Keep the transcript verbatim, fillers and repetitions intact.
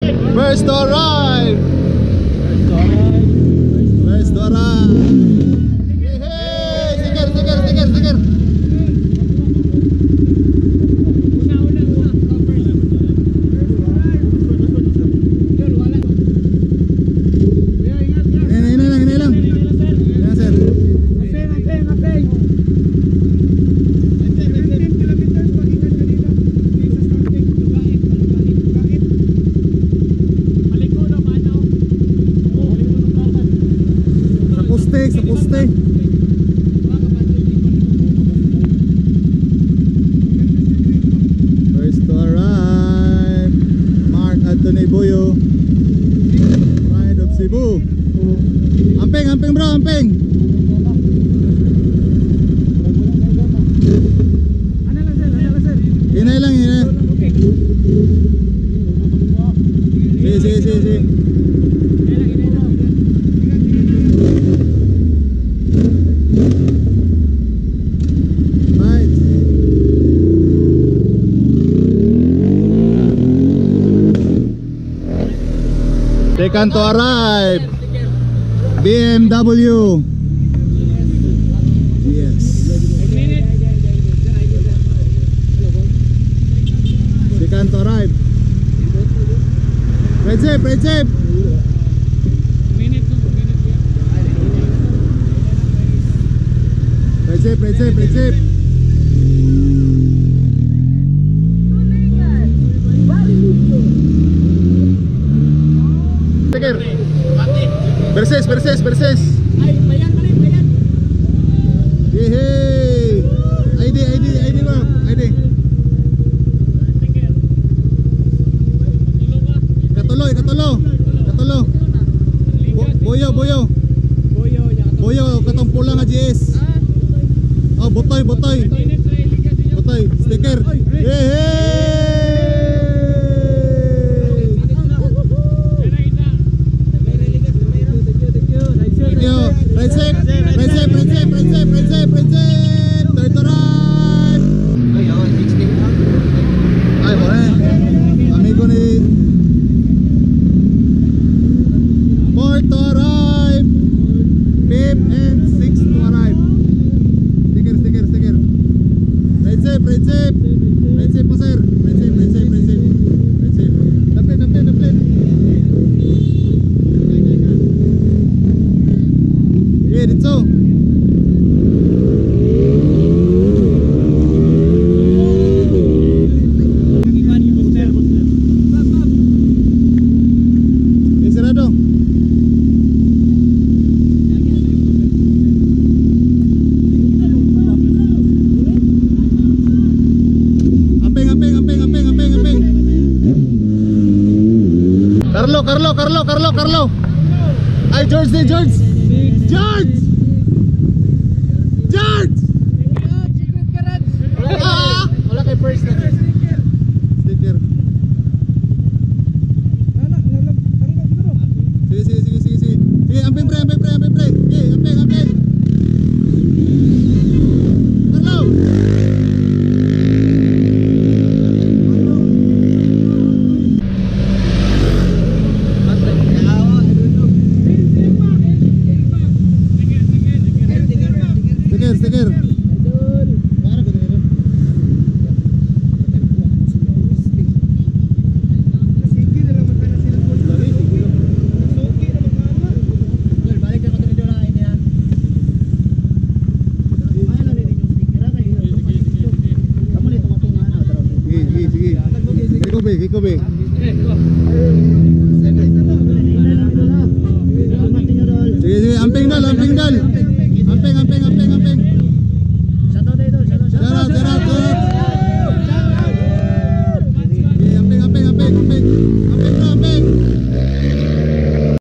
First to arrive. First to arrive. Hey, hey, sticker, sticker, sticker, sticker. Sa poste. First to arrive, Mark Anthony Boyo, Pride of Cebu. Amping, amping bro, amping. Hinay lang, hinay. Si, si, si, si. Second to arrive, B M W. Yes. Second to arrive. Red zip, red zip. Red zip, red zip, red zip. Persis, persis, persis. Ay, bayan, bayan, bayan. Hey, hey. I D, I D, I D bro, I D. Katulo, katulo. Katulo. Boyo, boyo. Boyo, katong pula nga G S. Oh, botoy, botoy. Botoy, sticker. Hey, hey. Right side, right side, right side, right side, right side, right side. Third to right. Ay, boy. Amigo ni fourth to arrive. Fifth and sixth to arrive. Sticker, sticker, sticker. Right side, right side. Right side po sir. Right side, right side, right side. Right side. Daplin, daplin, daplin. Yeah, dito. Eh, sarado. Amping, amping, amping, amping, amping, amping. Carlo, Carlo, Carlo, Carlo, Carlo. Ay, George, di George. George! George! Ah! Wala kay first na sticker. Sige, sige, sige, sige, sige. Sige, amping pre, amping pre, amping pre. Sige, amping, amping. Hello! Sticker. Sige, sige. Ikaw be, ikaw be.